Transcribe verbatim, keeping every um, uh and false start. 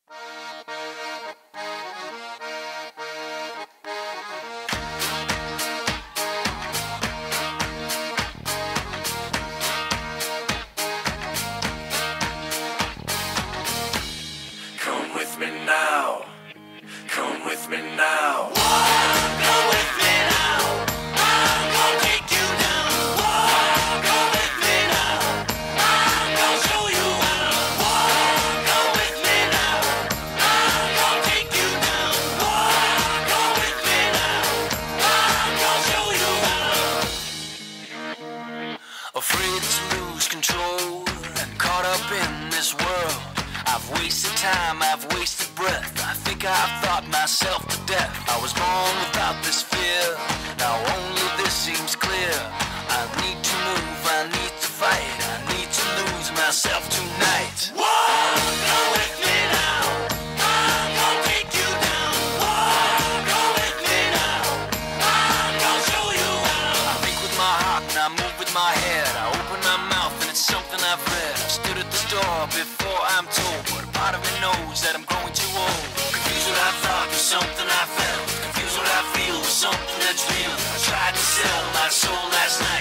Come with me now. Come with me now. Come with me now. I'm gonna take you down. Come with me now. I'm gonna show you how. Come with me now. I'm gonna take you down. Come with me now. I'm gonna show you how. Afraid to lose control and caught up in this world. I've wasted time, I've wasted breath. I think I've thought myself to death. I was born without this fear. Now only this seems clear. I need to move, I need to fight. I need to lose myself tonight. Come with me now. I'm gonna take you down. Come with me now. I'm gonna show you how. I think with my heart and I move with my head. I open my mouth and it's something I've read. I've stood at the door before I'm told, but a part of me knows that I'm growing too old. Confused what I thought was something I felt. Confused what I feel was something that's real. I tried to sell my soul last night.